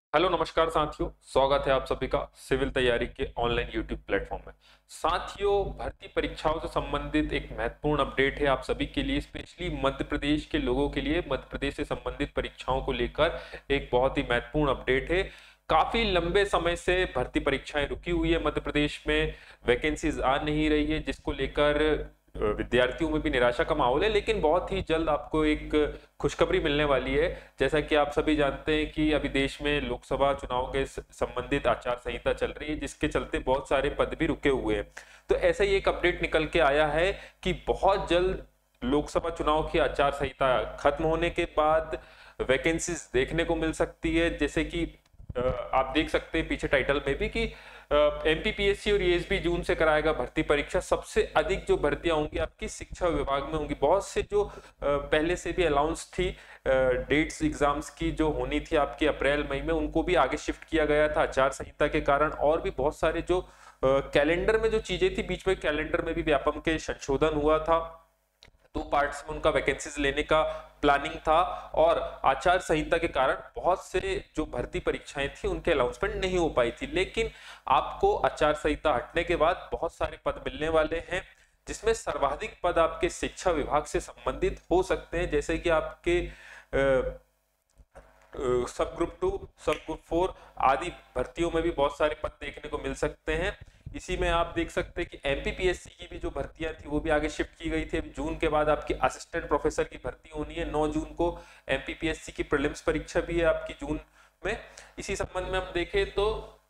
Hello नमस्कार साथियों, स्वागत है आप सभी का सिविल तैयारी के ऑनलाइन यूट्यूब प्लेटफॉर्म में। साथियों, भर्ती परीक्षाओं से संबंधित एक महत्वपूर्ण अपडेट है आप सभी के लिए, स्पेशली मध्य प्रदेश के लोगों के लिए। मध्य प्रदेश से संबंधित परीक्षाओं को लेकर एक बहुत ही महत्वपूर्ण अपडेट है। काफी लंबे समय से भर्ती परीक्षाएं रुकी हुई है मध्य प्रदेश में, वैकेंसीज आ नहीं रही है, जिसको लेकर विद्यार्थियों में भी निराशा का माहौल है। लेकिन बहुत ही जल्द आपको एक खुशखबरी मिलने वाली है। जैसा कि आप सभी जानते हैं कि अभी देश में लोकसभा चुनाव के संबंधित आचार संहिता चल रही है, जिसके चलते बहुत सारे पद भी रुके हुए हैं। तो ऐसा ही एक अपडेट निकल के आया है कि बहुत जल्द लोकसभा चुनाव की आचार संहिता खत्म होने के बाद वैकेंसीज देखने को मिल सकती है। जैसे कि आप देख सकते हैं पीछे टाइटल में भी कि एमपीपीएससी और ईएसबी जून से कराएगा भर्ती परीक्षा। सबसे अधिक जो भर्तियां होंगी आपकी शिक्षा विभाग में होंगी। बहुत से जो पहले से भी अलाउंस थी डेट्स एग्जाम्स की जो होनी थी आपकी अप्रैल मई में, उनको भी आगे शिफ्ट किया गया था आचार संहिता के कारण। और भी बहुत सारे जो कैलेंडर में जो चीजें थी, बीच में कैलेंडर में भी व्यापम के संशोधन हुआ था। 2 पार्ट्स में उनका वैकेंसीज लेने का प्लानिंग था और आचार संहिता के कारण बहुत से जो भर्ती परीक्षाएं थी उनके अनाउंसमेंट नहीं हो पाई थी। लेकिन आपको आचार संहिता हटने के बाद बहुत सारे पद मिलने वाले हैं, जिसमें सर्वाधिक पद आपके शिक्षा विभाग से संबंधित हो सकते हैं। जैसे कि आपके सब ग्रुप 2, सब ग्रुप 4 आदि भर्तियों में भी बहुत सारे पद देखने को मिल सकते हैं। इसी में आप देख सकते हैं कि एमपीपीएससी की भी जो भर्तियां थी वो भी आगे शिफ्ट की गई थी। अभी जून के बाद आपकी असिस्टेंट प्रोफेसर की भर्ती होनी है 9 जून को। एमपीपीएससी की प्रीलिम्स परीक्षा भी है आपकी जून में। इसी संबंध में हम देखें तो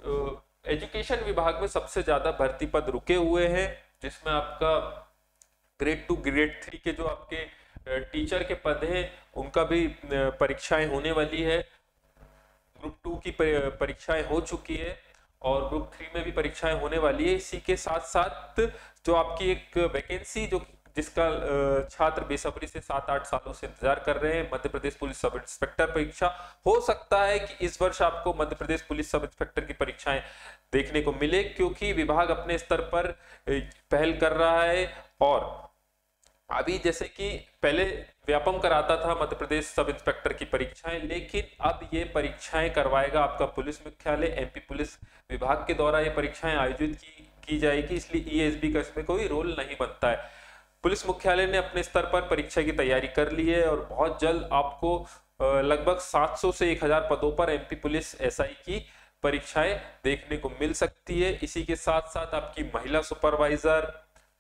एजुकेशन विभाग में सबसे ज्यादा भर्ती पद रुके हुए हैं, जिसमें आपका ग्रेड 2 ग्रेड 3 के जो आपके टीचर के पद हैं उनका भी परीक्षाएं होने वाली है। ग्रुप 2 की परीक्षाएं हो चुकी है और ग्रुप 3 में भी परीक्षाएं होने वाली है। इसी के साथ साथ जो आपकी एक वैकेंसी जो जिसका छात्र बेसब्री से 7-8 सालों से इंतजार कर रहे हैं, Madhya Pradesh police sub inspector परीक्षा। हो सकता है कि इस वर्ष आपको Madhya Pradesh police sub inspector की परीक्षाएं देखने को मिले, क्योंकि विभाग अपने स्तर पर पहल कर रहा है। और अभी जैसे कि पहले व्यापम कराता था मध्य प्रदेश सब इंस्पेक्टर की परीक्षाएं, लेकिन अब ये परीक्षाएं करवाएगा आपका पुलिस मुख्यालय। एमपी पुलिस विभाग के द्वारा ये परीक्षाएं आयोजित की जाएगी, इसलिए ईएसबी का इसमें कोई रोल नहीं बनता है। पुलिस मुख्यालय ने अपने स्तर पर परीक्षा की तैयारी कर ली है और बहुत जल्द आपको लगभग 700 से 1000 पदों पर एमपी पुलिस एसआई की परीक्षाएं देखने को मिल सकती है। इसी के साथ साथ आपकी महिला सुपरवाइजर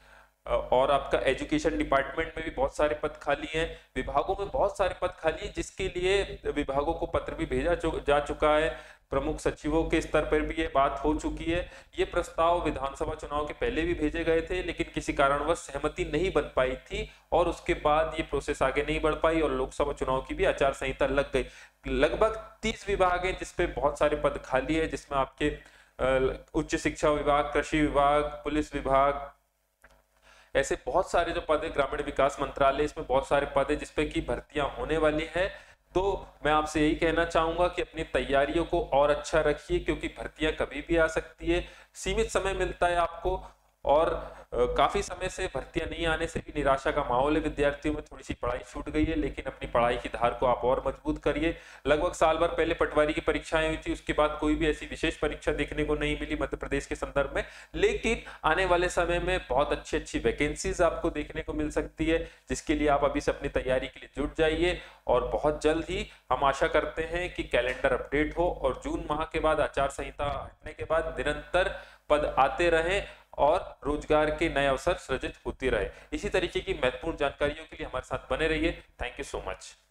और आपका एजुकेशन डिपार्टमेंट में भी बहुत सारे पद खाली हैं। विभागों में बहुत सारे पद खाली हैं, जिसके लिए विभागों को पत्र भी भेजा जा चुका है। प्रमुख सचिवों के स्तर पर भी ये बात हो चुकी है। ये प्रस्ताव विधानसभा चुनाव के पहले भी भेजे गए थे, लेकिन किसी कारणवश सहमति नहीं बन पाई थी और उसके बाद ये प्रोसेस आगे नहीं बढ़ पाई और लोकसभा चुनाव की भी आचार संहिता लग गई। लगभग 30 विभाग हैं जिसपे बहुत सारे पद खाली है, जिसमें आपके उच्च शिक्षा विभाग, कृषि विभाग, पुलिस विभाग, ऐसे बहुत सारे जो पद है, ग्रामीण विकास मंत्रालय, इसमें बहुत सारे पद है जिसपे की भर्तियां होने वाली है। तो मैं आपसे यही कहना चाहूंगा कि अपनी तैयारियों को और अच्छा रखिए, क्योंकि भर्तियां कभी भी आ सकती है। सीमित समय मिलता है आपको और काफी समय से भर्तियां नहीं आने से भी निराशा का माहौल है विद्यार्थियों में। थोड़ी सी पढ़ाई छूट गई है, लेकिन अपनी पढ़ाई की धार को आप और मजबूत करिए। लगभग साल भर पहले पटवारी की परीक्षाएं हुई थी, उसके बाद कोई भी ऐसी विशेष परीक्षा देखने को नहीं मिली मध्य प्रदेश के संदर्भ में। लेकिन आने वाले समय में बहुत अच्छी अच्छी वैकेंसीज आपको देखने को मिल सकती है, जिसके लिए आप अभी से अपनी तैयारी के लिए जुट जाइए। और बहुत जल्द ही हम आशा करते हैं कि कैलेंडर अपडेट हो और जून माह के बाद आचार संहिता हटने के बाद निरंतर पद आते रहें और रोजगार के नए अवसर सृजित होते रहे। इसी तरीके की महत्वपूर्ण जानकारियों के लिए हमारे साथ बने रहिए। Thank you so much.